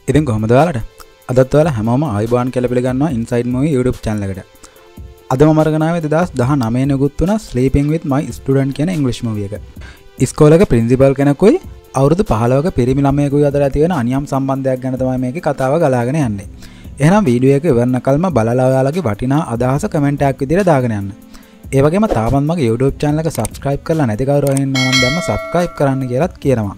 ඉතින් කොහොමද ඔයාලට? අදත් ඔයාලා හැමෝම ආයිබෝන් කියලා පිළිගන්නවා ඉන්සයිඩ් මූවි YouTube channel එකට. අද මම අරගෙන ආවේ 2019 නිකුත් වුණ Sleeping with My Student කියන English movie එක. ඉස්කෝලේක ප්‍රින්සිපල් කෙනෙකුයි අවුරුදු 15ක පිරිමි ළමයෙකුයි අතර ඇති වෙන අනියම් සම්බන්ධයක් ගැන තමයි මේකේ කතාව ගලාගෙන යන්නේ. එහෙනම් වීඩියෝ එක ඉවරන කල්ම බලලා ඔයාලගේ වටිනා අදහස කමෙන්ට් එකක් විදිහට දාගෙන යන්න. ඒ වගේම තාමත් මගේ YouTube channel එක subscribe කරලා නැති කවුරු හරි ඉන්නවා නම් දැන්ම subscribe කරන්න කියලාත් කියනවා.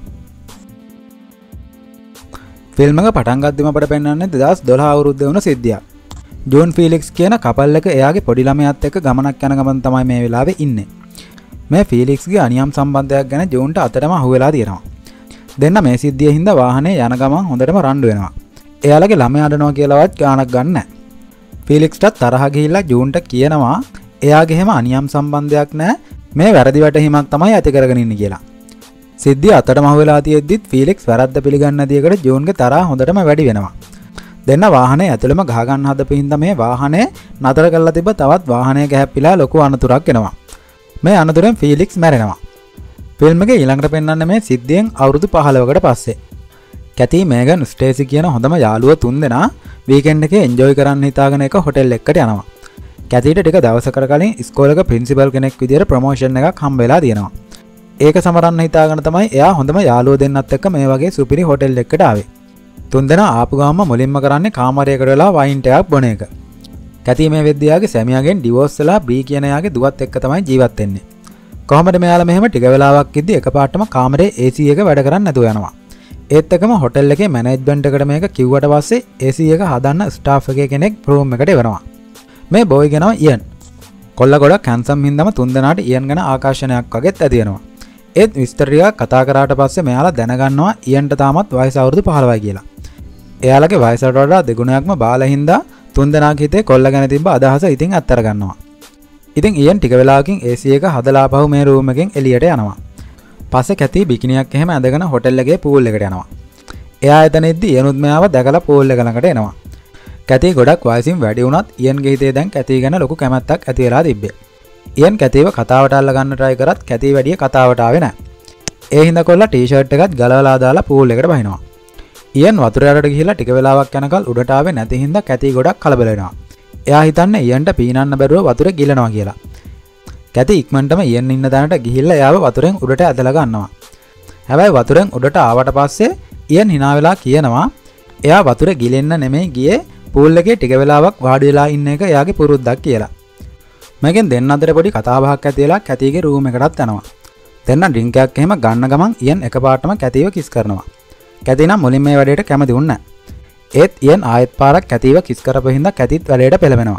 ෆිල්ම් එක පටන් ගද්දිම අපට පෙන්වන්නේ 2012 අවුරුද්දේ වුණ සිද්ධියක්. ජෝන් ෆීලික්ස් කියන කපල් එක එයාගේ පොඩි ළමයාත් එක්ක ගමනක් යන ගමන් තමයි මේ වෙලාවේ ඉන්නේ. මේ ෆීලික්ස්ගේ අනියම් සම්බන්ධයක් ගැන ජෝන්ට අතරම අහුවෙලා තියෙනවා. දෙන්න මේ සිද්ධිය හින්දා වාහනේ යන ගමන් හොඳටම රණ්ඩු වෙනවා. එයාලගේ ළමයා අඬනවා කියලාවත් ගානක් ගන්න නැහැ. ෆීලික්ස්ට තරහ ගිහිල්ලා ජෝන්ට කියනවා එයාගේ හැම අනියම් සම්බන්ධයක් නැහැ. මේ වැරදි වැටහීමක් තමයි ඇති කරගෙන ඉන්නේ කියලා. සිද්ධිය අතටම අහුවෙලා තියෙද්දිත් ෆීලික්ස් වැරද්ද පිළිගන්න දියකට ජෝන්ගේ තරහ හොඳටම වැඩි වෙනවා. දෙන්න වාහනේ ඇතුළෙම ගහ ගන්න හදපු හින්දා මේ වාහනේ නතර කරලා තිබ්බ තවත් වාහනයක හැප්පිලා ලොකු අනතුරක් එනවා. මේ අනතුරෙන් ෆීලික්ස් මැරෙනවා. ෆිල්ම් එකේ ඊළඟට පෙන්වන්නේ මේ සිද්ධියෙන් අවුරුදු 15කට පස්සේ. කැති මේගන් ස්ටේසි කියන හොඳම යාළුවෝ තුන්දෙනා වීකෙන්ඩ් එකේ එන්ජොයි කරන්න හිතාගෙන එක හොටෙල් එකකට යනවා. කැතිට ටික දවසකට කලින් ඉස්කෝලේක ප්‍රින්සිපල් කෙනෙක් විදියට ප්‍රොමෝෂන් එකක් හම්බ වෙලා තියෙනවා. ඒක සමරන්න හිතාගෙන තමයි එයා හොඳම යාළුවෝ දෙන්නත් එක්ක මේ වගේ සුපිරි හොටෙල් එකකට ආවේ. තුන්දෙනා ආපු ගාම මුලින්ම කරන්නේ කාමරයකට වෙලා වයින් ටයක් බොන එක. කැති මේ වෙද්දියාගේ සැමියාගෙන් ඩිවෝස් වෙලා බ්‍රී කියන එයාගේ දුවත් එක්ක තමයි ජීවත් වෙන්නේ. කොහොමද මෙයාලා මෙහෙම ටික වෙලාවක් ඉද්දි එකපාරටම කාමරේ AC එක වැඩ කරන්නේ නැතුව යනවා. ඒත් එකම හොටෙල් එකේ මැනේජ්මන්ට් එකට මේක කිව්වට පස්සේ AC එක හදන්න ස්ටාෆ් එකේ කෙනෙක් රූම් එකට එවනවා. මේ බොයි කෙනා ඉයන්. කොල්ල ගොඩක් හැන්සම් හින්දාම තුන්දෙනාට ඉයන් ගැන ආකර්ෂණයක් වගේත් ඇති වෙනවා. ඒත් විස්තර ටිකක් කතා කරාට පස්සේ මෙයාලා දැනගන්නවා ඉයන්ට තාමත් වයස අවුරුදු 15යි කියලා. එයාලගේ වයසට වඩා දෙගුණයක්ම බාලා හින්දා තුන්දෙනාගේ හිතේ කොල්ල ගැන තිබ්බ අදහස ඉතින් අත්තර ගන්නවා. ඉතින් ඉයන් ටික වෙලාවකින් AC එක හදලා ආපහු මේ රූම් එකෙන් එළියට යනවා. පස්සේ කැති බිකිනියක් එහෙම ඇඳගෙන හොටෙල් එකේ පූල් එකට යනවා. එයා එතන ඉද්දි ඉයනුත් මෙයාව දැකලා පූල් එක ළඟට එනවා. කැති ගොඩක් වයසින් වැඩි වුණත් ඉයන්ගේ හිතේ දැන් කැති ගැන ලොකු කැමැත්තක් ඇති වෙලා තිබ්බේ. ඉයන් කැතිව කතාවට අල්ල ගන්න try කරත් කැති වැඩිය කතාවට ආවේ නැහැ. ඒ හින්දා කොල්ලා ටී-ෂර්ට් එකත් ගලවලා දාලා පූල් එකට බහිනවා. ඉයන් වතුර යටට ගිහිල්ලා ටික වෙලාවක් යනකල් උඩට ආවේ නැති හින්දා කැති ගොඩක් කලබල වෙනවා. එයා හිතන්නේ ඉයන්ට පීනන්න බැරුව වතුර ගිලනවා කියලා. කැති ඉක්මනටම ඉයන් ඉන්න තැනට ගිහිල්ලා එයාව වතුරෙන් උඩට ඇදලා ගන්නවා. හැබැයි වතුරෙන් උඩට ආවට පස්සේ ඉයන් hina වෙලා කියනවා එයා වතුර ගිලෙන්න නෙමෙයි ගියේ පූල් එකේ ටික වෙලාවක් වාඩි වෙලා ඉන්න එක එයාගේ පුරුද්දක් කියලා. මේකෙන් දෙන්න අතර පොඩි කතාබහක් ඇති වෙලා කැතිගේ රූම් එකටත් යනවා. දෙන්න ඩ්‍රින්ක් එකක් එහෙම ගන්න ගමන් ඉයන් එකපාරටම කැතිව කිස් කරනවා. කැති නම් මුලින් මේ වැඩේට කැමති වුණේ නැහැ. ඒත් ඉයන් ආයෙත් පාරක් කැතිව කිස් කරපු හින්දා කැතිත් වැඩේට පෙළඹෙනවා.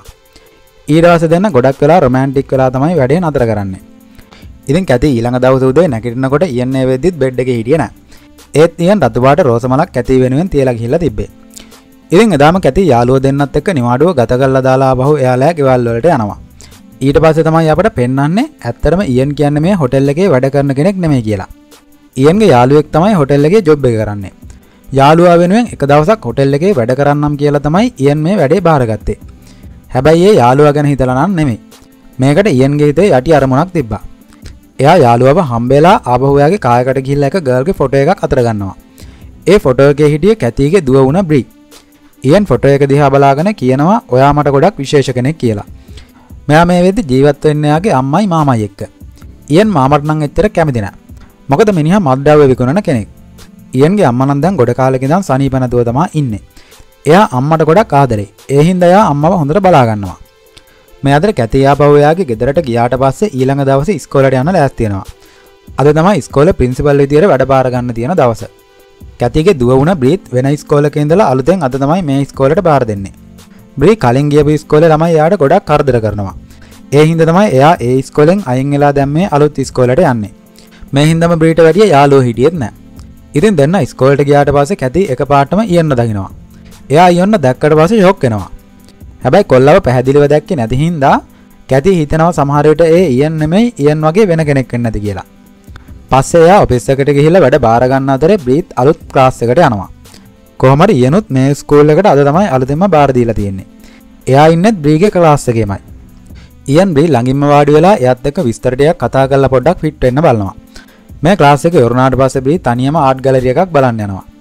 ඊට පස්සේ දෙන්න ගොඩක් වෙලා රොමැන්ටික් වෙලා තමයි වැඩේ නතර කරන්නේ. ඉතින් කැති ඊළඟ දවසේ උදේ නැගිටිනකොට ඉයන් මේ වෙද්දිත් බෙඩ් එකේ හිටියේ නැහැ. ඒත් ඉයන් රතු පාට රෝස මලක් කැති වෙනුවෙන් තියලා ගිහිල්ලා තිබ්බේ. ඉතින් එදාම කැති යාළුවෝ දෙන්නත් එක්ක නිවාඩුව ගත කරලා දාලා ආපහු එයාලා ගෙවල් වලට යනවා. ඊට පස්සේ තමයි අපට පෙන්වන්නේ ඇත්තටම ඉයන් කියන්නේ මේ හොටෙල් එකේ වැඩ කරන කෙනෙක් නෙමෙයි කියලා. ඉයන්ගේ යාළුවෙක් තමයි හොටෙල් එකේ ජොබ් එක කරන්නේ. යාළුවා වෙනුවෙන් එක දවසක් හොටෙල් එකේ වැඩ කරන්නම් කියලා තමයි ඉයන් මේ වැඩේ බාරගත්තේ. හැබැයි ඒ යාළුවා ගැන හිතලා නම් නෙමෙයි. මේකට ඉයන්ගේ හිතේ යටි අරමුණක් තිබ්බා. එයා යාළුවව හම්බෙලා ආපහු එයාගේ කායකට ගිහිල්ලා එක ගර්ල්ගේ ෆොටෝ එකක් අතර ගන්නවා. ඒ ෆොටෝ එකේ හිටියේ කැතිගේ දුව වුණ බ්‍රී. ඉයන් ෆොටෝ එක දිහා බලාගෙන කියනවා ඔයා මට ගොඩක් විශේෂ කෙනෙක් කියලා. මෙයා මේ වෙද්දි ජීවත් වෙන්නේ යාගේ අම්මයි මාමයි එක්ක. ඉයන් මාමට නම් එච්චර කැමති නෑ. මොකද මිනිහා මත්ද්‍රව්‍ය විකුණන කෙනෙක්. ඉයන්ගේ අම්මා නම් දැන් ගොඩ කාලෙක ඉඳන් සනීප නැතුව තමයි ඉන්නේ. එයා අම්මට ගොඩක් ආදරේ. ඒ හින්දා එයා අම්මව හොඳට බලා ගන්නවා. මේ අතර කැති ආපහු එයාගේ ගෙදරට ගියාට පස්සේ ඊළඟ දවසේ ඉස්කෝලේට යන්න ලෑස්ති වෙනවා. අද තමයි ඉස්කෝලේ ප්‍රින්සිපල් විදියට වැඩ බාර ගන්න තියෙන දවස. කැතිගේ දුව වුණ බ්‍රීත් වෙන ඉස්කෝලේක ඉඳලා අලුතෙන් අද තමයි මේ ඉස්කෝලේට බාර දෙන්නේ. බ්‍රී කලින් ගියපු ඉස්කෝලේ ළමයි එයාට ගොඩක් කරදර කරනවා. ඒ හින්දා තමයි එයා ඒ ඉස්කෝලෙන් අයින් වෙලා දැන් මේ අලුත් ඉස්කෝලේට යන්නේ. මේ හින්දාම බ්‍රීට වැඩිය යාළුවෝ හිටියෙත් නැහැ. ඉතින් දෙන්න ඉස්කෝලේට ගියාට පස්සේ කැති එකපාරටම ඉයන්න දකිනවා. එයා ඉයන්න දැක්කට පස්සේ ෂොක් වෙනවා. හැබැයි කොල්ලව පැහැදිලිව දැක්කේ නැති හින්දා කැති හිතනවා සමහර විට ඒ ඉයන් නෙමෙයි ඉයන් වගේ වෙන කෙනෙක් වෙන්න ඇති කියලා. පස්සේ එයා ඔෆිස් එකට ගිහිල්ලා වැඩ බාර ගන්න අතරේ බ්‍රීත් අලුත් ක්ලාස් එකට යනවා. කොහොම හරි ඉයනුත් මේ ස්කූල් එකට අද තමයි අලුතෙන්ම බාර දීලා තියෙන්නේ. එයා ඉන්නේ බ්‍රීගේ ක්ලාස් එකේමයි. ඉයන් බ්‍රී ළඟින්ම වාඩි වෙලා එයාත් එක්ක විස්තර ටිකක් කතා කරලා පොඩ්ඩක් ෆිට වෙන්න බලනවා. මේ ක්ලාස් එකේ ඉවරනාට පස්සේ බ්‍රී තනියම ආර්ට් ගැලරි එකක් බලන්න යනවා.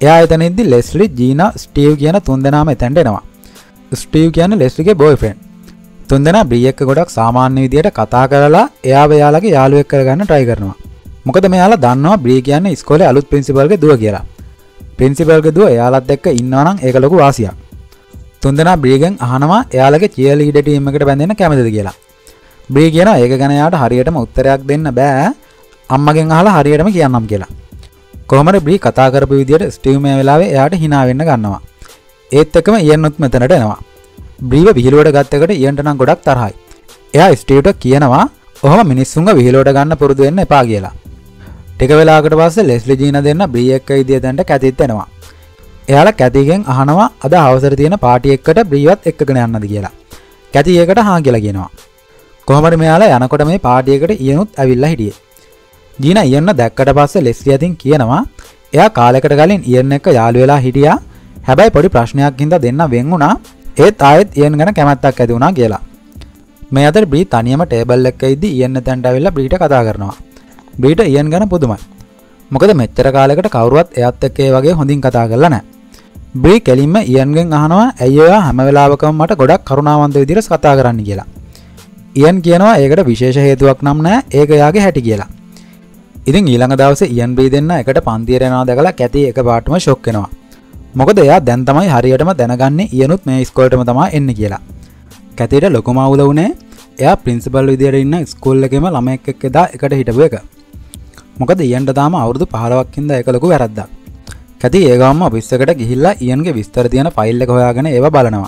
එයා එතනදී ලෙස්ලි, ජීනා, ස්ටීව් කියන තුන්දෙනාම එතනට එනවා. ස්ටීව් කියන්නේ ලෙස්ලිගේ බොයිෆ්‍රෙන්ඩ්. තුන්දෙනා බ්‍රී එක්ක ගොඩක් සාමාන්‍ය විදියට කතා කරලා එයාව එයාලගේ යාළුවෙක් කරගන්න try කරනවා. මොකද මෙයාලා දන්නවා බ්‍රී කියන්නේ ඉස්කෝලේ අලුත් ප්‍රින්සිපල්ගේ දුව කියලා. ප්‍රින්සිපල්ගේ දුව එයාලත් එක්ක ඉන්නවා නම් ඒක ලොකු වාසියක්. තුන්දෙනා බ්‍රීගෙන් අහනවා එයාලගේ චියර්ලීඩර් ටීම් එකට බැඳෙන්න කැමතිද කියලා. බ්‍රී කියනවා ඒක ගැන එයාට හරියටම උත්තරයක් දෙන්න බෑ. අම්මගෙන් අහලා හරියටම කියන්නම් කියලා. කොහොමද බ්‍රී කතා කරපු විදියට ස්ටීව් මේ වෙලාවේ එයාට hina වෙන්න ගන්නවා. ඒත් එක්කම ඉයන්නුත් මෙතනට එනවා. බ්‍රීව විහිළුවට ගත්ත එකට ඉයන්ට නම් ගොඩක් තරහයි. එයා ස්ටීව්ට කියනවා ඔහොම මිනිස්සුන්ව විහිළුවට ගන්න පුරුදු වෙන්න එපා කියලා. ටික වෙලාවකට පස්සේ ලෙස්ලි ජීනා දෙන්න බ්‍රී එක්ක ඉදියදන්ට කැතිත් එනවා. එයාලා කැතිගෙන් අහනවා අද අවසර තියෙන පාටි එකකට බ්‍රීවත් එක්කගෙන යන්නද කියලා. කැති ඒකට හා කියලා කියනවා. කොහොමද මෙයාලා යනකොට මේ පාටි එකට ඉයනුත් ඇවිල්ලා හිටියේ. ජීනා ඉයන්න දැක්කට පස්සේ ලෙස්ලි අතින් කියනවා එයා කාලයකට කලින් ඉයන් එක්ක යාළු වෙලා හිටියා. හැබැයි පොඩි ප්‍රශ්නයක් හින්දා දෙන්න වෙන් වුණා. ඒත් ආයෙත් ඉයන් ගැන කැමැත්තක් ඇති වුණා කියලා. මේ අතර බ්‍රී තනියම ටේබල් එකක ඉද්දි ඉයන් එතනට ඇවිල්ලා බ්‍රීට කතා කරනවා. බ්‍රීට ඉයන් ගැන පුදුමයි. මොකද මෙච්චර කාලයකට කවුරුවත් එයාත් එක්ක ඒ වගේ හොඳින් කතා කරලා නැහැ. බ්‍රී කෙලින්ම ඉයන්ගෙන් අහනවා ඇයි ඔයා හැම වෙලාවකම මට ගොඩක් කරුණාවන්ත විදිහට කතා කරන්න කියලා. ඉයන් කියනවා ඒකට විශේෂ හේතුවක් නම් නැහැ. ඒක එයාගේ හැටි කියලා. ඉතින් ඊළඟ දවසේ ඉයන් බ්‍රී දෙන්න එකට පන්තියට යනවා දැකලා කැති එකපාරටම ෂොක් වෙනවා. මොකද එයා දැන් තමයි හරියටම දැනගන්නේ ඉයනුත් මේ ඉස්කෝලේටම තමයි එන්නේ කියලා. කැතියට ලොකුම අවුල වුණේ එයා ප්‍රින්සිපල් විදියට ඉන්න ඉස්කෝල් එකේම ළමයෙක් එක්ක එදා එකට හිටපු එක. මොකද ඉයන්ට තාම අවුරුදු 15ක් හින්දා ඒක ලොකු වැරද්දක්. කැති ඒ ගාම ඔෆිස් එකට ගිහිල්ලා ඉයන්ගේ විස්තර තියෙන ෆයිල් එක හොයාගෙන ඒව බලනවා.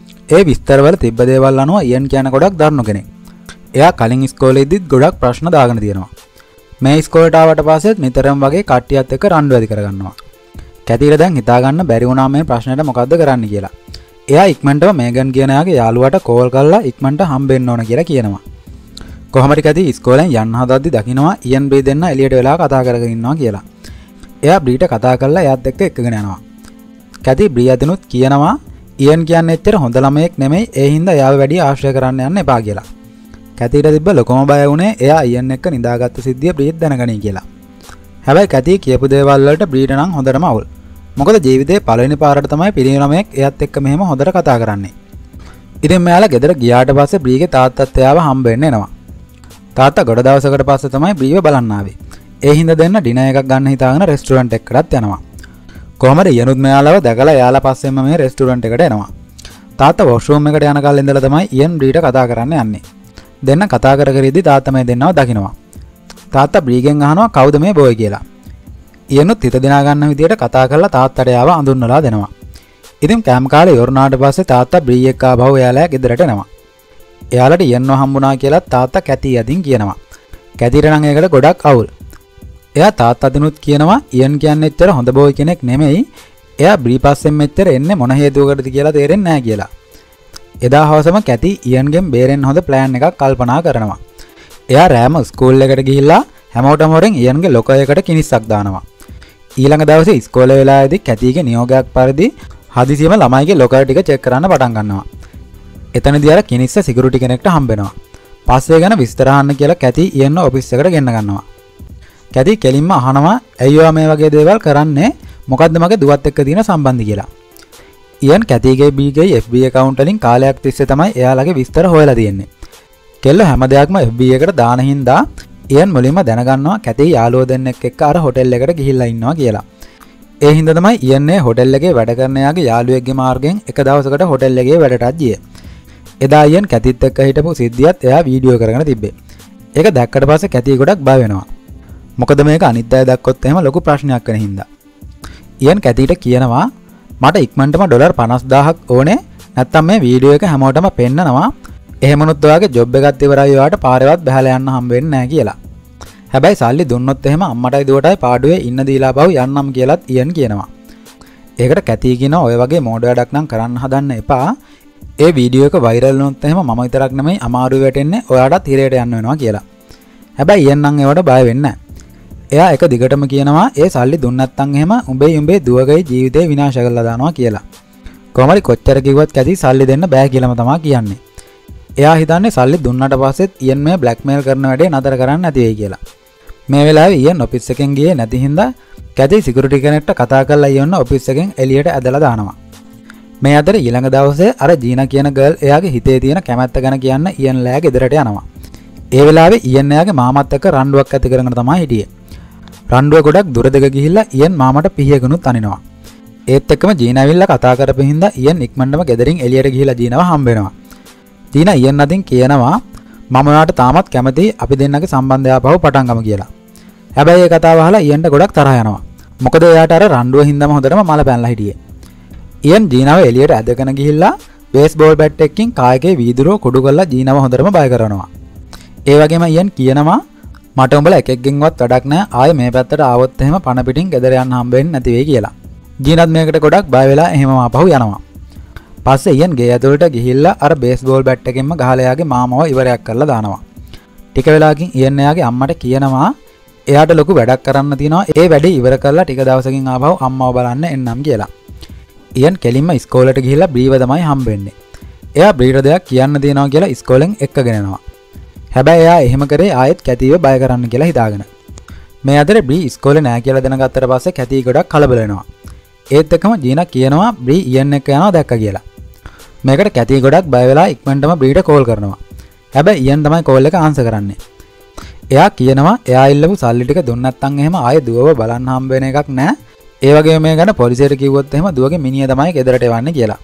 ඒ විස්තරවල තිබ්බ දේවල් අනුව ඉයන් කියන ගොඩක් දරුණු කෙනෙක්. එයා කලින් ඉස්කෝලේදීත් ගොඩක් ප්‍රශ්න දාගෙන තියෙනවා. මේ ඉස්කෝලේට ආවට පස්සෙත් නිතරම වගේ කට්ටියත් එක්ක රණ්ඩු වැඩි කරගන්නවා. කැතිට දැන් හිතාගන්න බැරි වුණා මේ ප්‍රශ්නෙට මොකද්ද කරන්න කියලා. එයා ඉක්මනටම මේගන් කියන යාගේ යාළුවාට කෝල් කරලා ඉක්මනට හම්බෙන්න ඕන කියලා කියනවා. කොහොමද කැති ඉස්කෝලෙන් යන්න හදද්දි දකින්නවා ඉයන් බ්‍රී දෙන්න එළියට වෙලා කතා කරගෙන ඉන්නවා කියලා. එයා බ්‍රීට කතා කරලා එයාත් එක්ක එකගෙන යනවා. කැති බ්‍රී අදිනුත් කියනවා ඉයන් කියන්නේ එච්චර හොඳ ළමයෙක් නෙමෙයි ඒ හින්දා එයාව වැඩි ආශ්‍රය කරන්න යන්න එපා කියලා. කැතිට තිබ්බ ලොකම බය වුණේ එයා ඉයන් එක්ක නිදාගත්ත සිද්ධිය බ්‍රීත් දැනගනී කියලා. හැබැයි කැති කියපු දේවල් වලට බ්‍රීට නම් හොඳටම අවුල්. මොකද ජීවිතේ පළවෙනි පාරට තමයි පිරිමි ළමයෙක් එයාත් එක්ක මෙහෙම හොඳට කතා කරන්නේ. ඉතින් මෙයාලා ගෙදර ගියාට පස්සේ බ්‍රීගේ තාත්තත් එයාව හම්බෙන්න එනවා. තාත්තා ගොඩ දවසකට පස්සේ තමයි බ්‍රීව බලන්න ආවේ. ඒ හින්දා දෙන්න ඩිනර් එකක් ගන්න හිතාගෙන රෙස්ටුරන්ට් එකකටත් යනවා. කොහමද ඉයනුත් මෙයාලව දැකලා එයාලා පස්සෙන්ම මේ රෙස්ටුරන්ට් එකට එනවා. තාත්තා වොෂ්රූම් එකට යන කල් ඉඳලා තමයි ඉයන් බ්‍රීට කතා කරන්න යන්නේ. දෙන්න කතා කර කර ඉද්දි තාත්තා මේ දෙන්නව දකින්නවා. තාත්තා බ්‍රීගෙන් අහනවා කවුද මේ බෝයි කියලා. ඉයනුත් හිත දිනා ගන්න විදියට කතා කරලා තාත්තට එයාව අඳුන්වලා දෙනවා. ඉතින් කැම් කාලේ ඉවරනාට පස්සේ තාත්තා බ්‍රී එක්ක ආවව එයාලා ගෙදරට එනවා. එයාලට ඉයන්ව හම්බුණා කියලා තාත්තා කැති යදින් කියනවා. කැතිට නම් ඒකට ගොඩක් අවුල්. එයා තාත්තා දිනුත් කියනවා ඉයන් කියන්නේ එච්චර හොඳ බෝයි කෙනෙක් නෙමෙයි. එයා බ්‍රී පස්සෙන් මෙච්චර එන්නේ මොන හේතුවකටද කියලා තේරෙන්නේ නැහැ කියලා. එදා හවසම කැති ඉයන්ගෙන් බේරෙන්න හොඳ ප්ලෑන් එකක් කල්පනා කරනවා. එයා රෑම ස්කූල් එකට ගිහිල්ලා හැමෝටම හොරෙන් ඉයන්ගේ ලොකයකට කිනිස්සක් දානවා. ඊළඟ දවසේ ඉස්කෝලේ වෙලාවේදී කැතිගේ නියෝගයක් පරිදි හදිසියෙම ළමයිගේ ලොකර් ටික චෙක් කරන්න පටන් ගන්නවා. එතනදී අර කිනිස්ස සිකියුරිටි කෙනෙක්ට හම්බ වෙනවා. පස්සේ ගැන විස්තර අහන්න කියලා කැති ඉයන්ව ඔෆිස් එකට ගෙන්න ගන්නවා. කැති කෙලින්ම අහනවා ඇයි ඔයා මේ වගේ දේවල් කරන්නේ? මොකද්ද මගේ දුවත් එක්ක තියෙන සම්බන්ධය කියලා. ඉයන් කැතිගේ බීගේ FB account වලින් කාලයක් තිස්සේ තමයි එයාලගේ විස්තර හොයලා තියෙන්නේ. කෙල්ල හැම දෙයක්ම FB එකට දාන හින්දා ඉයන් මුලින්ම දැනගන්නවා කැති යාළුවෝ දෙන්නෙක් එක්ක අර හොටෙල් එකට ගිහිල්ලා ඉන්නවා කියලා. ඒ හින්දා තමයි ඉයන් මේ හොටෙල් එකේ වැඩ කරන යාගේ යාළුවෙක්ගේ මාර්ගෙන් එක දවසකට හොටෙල් එකේ වැඩටත් ගියේ. එදා ඉයන් කැතිත් එක්ක හිටපු සිද්ධියත් එයා වීඩියෝ කරගෙන තිබ්බේ. ඒක දැක්කට පස්සේ කැති ගොඩක් බය වෙනවා. මොකද මේක අනිත් අය දැක්කොත් එහෙම ලොකු ප්‍රශ්නයක් වෙන හින්දා. ඉයන් කැතිට කියනවා මට ඉක්මනටම ඩොලර් 50000ක් ඕනේ නැත්තම් මේ වීඩියෝ එක හැමෝටම පෙන්නනවා. එහෙමනොත් ඔයාගේ ජොබ් එකත් ඉවරයි ඔයාට පාරේවත් බහලා යන්න හම්බ වෙන්නේ නැහැ කියලා. හැබැයි සල්ලි දුන්නොත් එහෙම අම්මටයි දුවටයි පාඩුවේ ඉන්න දීලා බව යන්නම් කියලාත් ඉයන් කියනවා. ඒකට කැති කියනවා ඔය වගේ මෝඩ වැඩක් නම් කරන්න හදන්න එපා. ඒ වීඩියෝ එක වෛරල් වුණොත් එහෙම මම විතරක් නෙමෙයි අමාරු වැටෙන්නේ ඔයාටත් හිරේට යන්න වෙනවා කියලා. හැබැයි ඉයන් නම් ඒවට බය වෙන්නේ නැහැ. එයා එක දිගටම කියනවා ඒ සල්ලි දුන්න නැත්නම් එහෙම උඹේ දුවගේ ජීවිතේ විනාශ කරලා දානවා කියලා. කොහමරි කොච්චර කිව්වත් කැති සල්ලි දෙන්න බෑ කියලාම තමයි කියන්නේ. එයා හිතන්නේ සල්ලි දුන්නට පස්සෙත් ඉයන් මේ බ්ලැක්මේල් කරන වැඩේ නතර කරන්න නැති වෙයි කියලා. මේ වෙලාවේ ඉයන් ඔෆිස් එකෙන් ගියේ නැති හින්දා කැති සිකියුරිටි කෙනෙක්ට කතා කරලා යන්න ඔෆිස් එකෙන් එළියට ඇදලා දානවා. මේ අතර ඊළඟ දවසේ අර ජීනා කියන ගර්ල් එයාගේ හිතේ තියෙන කැමැත්ත ගැන කියන්න ඉයන් ලෑ ගෙදරට යනවා. ඒ වෙලාවේ ඉයන් එයාගේ මාමත් එක්ක රණ්ඩුවක් ඇති කරගෙන තමයි හිටියේ. රණ්ඩුව ගොඩක් දුර දෙක ගිහිල්ලා ඉයන් මාමට පිහියගනුත් අනිනවා. ඒත් එක්කම ජීනා ඇවිල්ලා කතා කරපු හින්දා ඉයන් ඉක්මනටම ගෙදරින් එළියට ගිහිල්ලා ජීනාව හම්බ වෙනවා. ජීනා ඉයන් අතින් කියනවා මම ඔයාට තාමත් කැමතියි අපි දෙන්නගේ සම්බන්ධය ආපහු පටන් ගමු කියලා. හැබැයි ඒ කතාව අහලා ඉයන්ට ගොඩක් තරහ යනවා. මොකද එයාට අර රණ්ඩුව හින්දාම හොඳටම මල පැනලා හිටියේ. ඉයන් ජීනාව එළියට ඇදගෙන ගිහිල්ලා බේස්බෝල් බැට් එකකින් කායකේ වීදුරුව කුඩු කරලා ජීනාව හොඳටම බය කරනවා. ඒ වගේම ඉයන් කියනවා මට උඹලා එකෙක්ගෙන්වත් වැඩක් නැහැ ආයේ මේ පැත්තට ආවොත් එහෙම පණ පිටින් ගෙදර යන්න හම්බ වෙන්නේ නැති වෙයි කියලා. ජීනත් මේකට ගොඩක් බය වෙලා එහෙමම ආපහු යනවා. පස්සේ ඉයන් ගේ ඇතුළට ගිහිල්ලා අර බේස්බෝල් බැට් එකෙන්ම ගහලා එයාගේ මාමව ඉවරයක් කරලා දානවා. ටික වෙලාවකින් ඉයන් එයාගේ අම්මට කියනවා එයාට ලොකු වැඩක් කරන්න තියෙනවා ඒ වැඩේ ඉවර කරලා ටික දවසකින් ආපහු අම්මව බලන්න එන්නම් කියලා. ඉයන් කෙලින්ම ඉස්කෝලේට ගිහිල්ලා බ්‍රීව තමයි හම්බෙන්නේ. එයා බ්‍රීට දෙයක් කියන්න තියෙනවා කියලා ඉස්කෝලෙන් එක්කගෙන යනවා. හැබැයි එයා එහෙම කරේ ආයෙත් කැතිව බය කරන්න කියලා හිතාගෙන. මේ අතරේ බ්‍රී ඉස්කෝලේ නෑ කියලා දැනගත්තට පස්සේ කැති ගොඩක් කලබල වෙනවා. ඒත් එක්කම ජීනා කියනවා බ්‍රී ඉයන් එක්ක යනවා දැක්ක කියලා. මේකට කැති ගොඩක් බය වෙලා ඉක්මනටම බ්‍රීට කෝල් කරනවා. හැබැයි ඉයන් තමයි කෝල් එක ආන්සර් කරන්නේ. එයා කියනවා එයා ඉල්ලපු සල්ලි ටික දුන්න නැත්නම් එහෙම ආයෙ දුවව බලන්න හම්බ වෙන එකක් නෑ. ඒ වගේම මේ ගැන පොලිසියට කිව්වොත් එහෙම දුවගේ මිනිහා තමයි ගෙදරට එවන්නේ කියලා.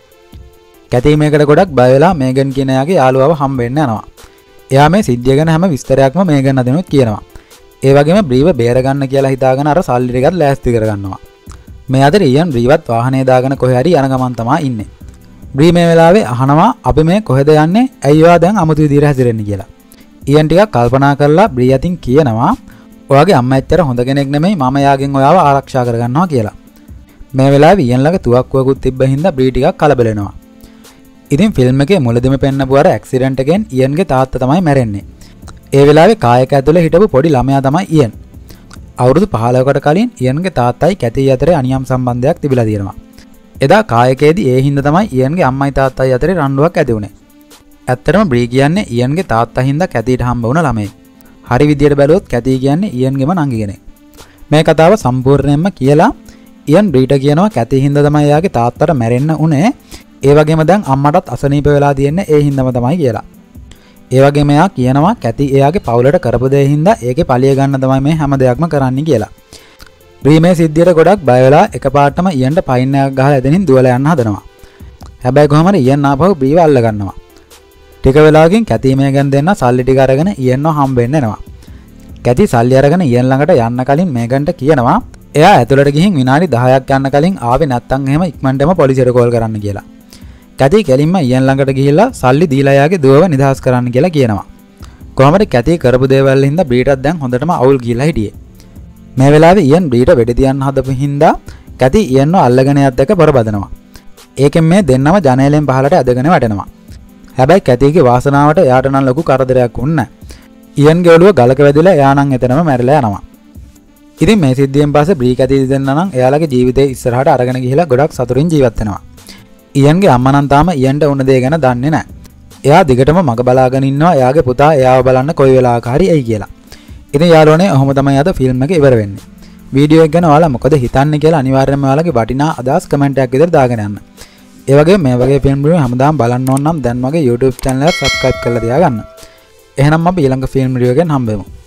කැති මේකට ගොඩක් බය වෙලා මේගන් කියන එයාගේ යාළුවව හම්බ වෙන්න යනවා. එයා මේ සිද්ධිය ගැන හැම විස්තරයක්ම මේගන් අදිනුත් කියනවා. ඒ වගේම බ්‍රීව බේර ගන්න කියලා හිතාගෙන අර සල්ලි ටිකත් ලෑස්ති කරගන්නවා. මේ අතර ඉයන් බ්‍රීවත් වාහනේ දාගෙන කොහේ හරි යන ගමන් තමයි ඉන්නේ. බ්‍රී මේ වෙලාවේ අහනවා අපි මේ කොහෙද යන්නේ? ඇයි ඔයා දැන් අමුතු විදිහට හැසිරෙන්නේ කියලා. ඉයන් ටිකක් කල්පනා කරලා බ්‍රී අතින් කියනවා ඔයාගේ අම්මා ඇත්තට හොඳ කෙනෙක් නෙමෙයි මම යාගෙන් ඔයාව ආරක්ෂා කරගන්නවා කියලා. මේ වෙලාවේ ඉයන් ළඟ තුවක්කුවකුත් තිබ්බ හින්දා බ්‍රී ටිකක් කලබල වෙනවා. ඉතින් ෆිල්ම් එකේ මුලදීම පෙන්නපු අර ඇක්සිඩන්ට් එකෙන් ඉයන්ගේ තාත්තා තමයි මැරෙන්නේ. ඒ වෙලාවේ කායක ඇතුලේ හිටපු පොඩි ළමයා තමයි ඉයන්. අවුරුදු 15කට කලින් ඉයන්ගේ තාත්තයි කැති අතරේ අනියම් සම්බන්ධයක් තිබිලා තියෙනවා. එදා කායකයේදී ඒ හින්දා තමයි ඉයන්ගේ අම්මයි තාත්තයි අතරේ රණ්ඩුවක් ඇති වුනේ. ඇත්තටම බ්‍රී කියන්නේ ඉයන්ගේ තාත්තා හින්දා කැතිට හම්බ වුණ ළමයෙක්. හරි විදියට බැලුවොත් කැති කියන්නේ ඉයන්ගේම නංගි කෙනෙක්. මේ කතාව සම්පූර්ණයෙන්ම කියලා ඉයන් බ්‍රීට කියනවා කැති හින්දා තමයි යාගේ තාත්තට මැරෙන්න උනේ. ඒ වගේම දැන් අම්මටත් අසනීප වෙලා තියෙන්නේ ඒ හින්දාම තමයි කියලා. ඒ වගේම එයා කියනවා කැති එයාගේ පවුලට කරපු දේ හින්දා ඒකේ පලිය ගන්න තමයි මේ හැම දෙයක්ම කරන්නේ කියලා. බ්‍රී මේ සිද්ධියට ගොඩක් බය වෙලා එකපාරටම ඉයන්ට පයින් එකක් ගහලා එතනින් දුවලා යන්න හදනවා. හැබැයි කොහම හරි ඉයන් ආපහු බ්‍රීව අල්ල ගන්නවා. ටික වෙලාවකින් කැති මේ ගැන දෙන්න සල්ලි ටික අරගෙන ඉයන්ව හම්බෙන්න එනවා. කැති සල්ලි අරගෙන ඉයන් ළඟට යන්න කලින් මේගන්ට කියනවා එයා ඇතුළට ගිහින් විනාඩි 10ක් යන්න කලින් ආවේ නැත්තම් එහෙම ඉක්මනටම පොලිසියට කෝල් කරන්න කියලා. කැති කෙලින්ම ඉයන් ළඟට ගිහිල්ලා සල්ලි දීලා යාගේ දුවව නිදහස් කරන්න කියලා කියනවා. කොහමද කැති කරපු දේවල් හින්දා බ්‍රීටත් දැන් හොඳටම අවුල් ගිහිලා හිටියේ. මේ වෙලාවේ ඉයන් බ්‍රීට වෙඩි තියන්න හදපු හින්දා කැති ඉයන්ව අල්ලගෙන යත් එක පොරබදනවා. ඒකෙන් මේ දෙන්නම ජනේලෙන් පහලට ඇදගෙන වැටෙනවා. හැබැයි කැතිගේ වාසනාවට එයාට නම් ලොකු කරදරයක් වුණේ නැහැ. ඉයන්ගේ ඔළුව ගලක වැදිලා එයා නම් එතනම මැරිලා යනවා. ඉතින් මේ සිද්ධියෙන් පස්සේ බ්‍රී කැති දෙන්න නම් එයාලගේ ජීවිතේ ඉස්සරහට අරගෙන ගිහිලා ගොඩක් සතුටින් ජීවත් වෙනවා. ඉයන්ගේ අම්මා නම් තාම ඉයන්ට වුණ දේ ගැන දන්නේ නැහැ. එයා දිගටම මග බලාගෙන ඉන්නවා එයාගේ පුතා එයාව බලන්න කොයි වෙලාවක හරි එයි කියලා. ඉතින් යාළුවනේ ඔහොම තමයි අද ෆිල්ම් එක ඉවර වෙන්නේ. වීඩියෝ එක ගැන ඔයාලා මොකද හිතන්නේ කියලා අනිවාර්යයෙන්ම ඔයාලගේ වටිනා අදහස් කමෙන්ට් එකක් විදිහට දාගෙන යන්න. ඒ වගේම මේ වගේ ෆිල්ම් රිවිව් හැමදාම බලන්න ඕන නම් දැන් වගේ YouTube channel එක subscribe කරලා තියාගන්න. එහෙනම් අපි ඊළඟ ෆිල්ම් රිවිව් එකෙන් හම්බෙමු.